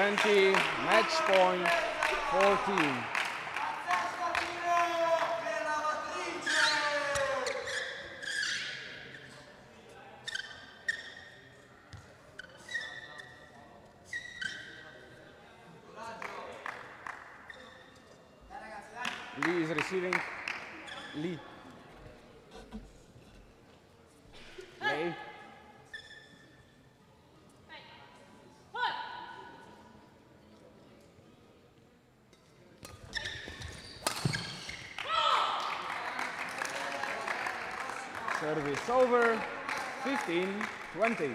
20, match point 14. Lee is receiving. Lee. Lei. Service over. 15-20.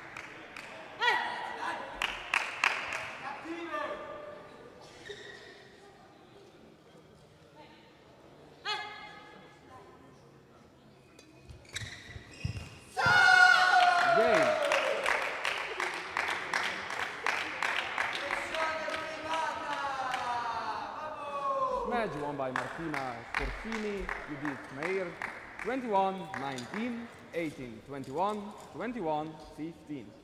Match won by Martina Corfini, Judith Meyer, 21-19, 18-21, 21-15.